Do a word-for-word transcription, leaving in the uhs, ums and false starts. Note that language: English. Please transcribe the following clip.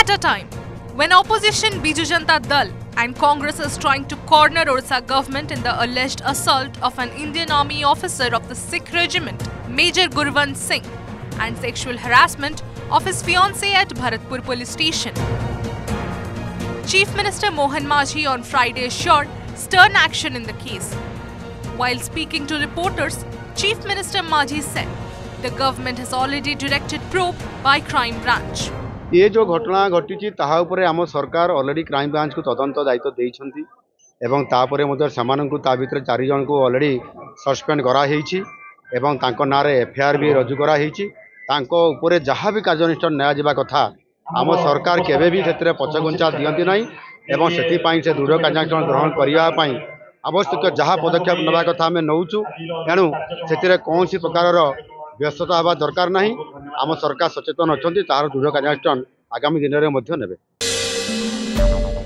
At a time when opposition Biju Janata Dal and Congress is trying to corner Orissa government in the alleged assault of an Indian Army officer of the Sikh regiment, Major Gurwant Singh, and sexual harassment of his fiancée at Bharatpur police station. Chief Minister Mohan Majhi on Friday assured stern action in the case. While speaking to reporters, Chief Minister Majhi said the government has already directed probe by crime branch. ये जो घटना घटी ताहा उपरे आम सरकार already crime branch को तदंत दायित्व देइछंती एवं तापरे मदर समानंकु ता भितर चार जन को ऑलरेडी सस्पेंड करा हेछि एवं तांको नारे एफआईआर भी रजू करा हेछि तांको उपरे जहाँ भी कार्यानुष्ठान नया जिबा कथा आम सरकार केबे भी क्षेत्र में पछगुंचा दियंती नाही एवं सेति पई से दृढ़ कार्यानुष्ठान ग्रहण करिया पई आवश्यक जहाँ पदक्षेप नबा कथा आमे नौचु एणु सेतिरे कोनसी प्रकार व्यस्तता हवा दरकार नहीं आम सरकार सचेतन अच्छा तार दृढ़ कार्यानुष्ठान आगामी दिन में नेबे।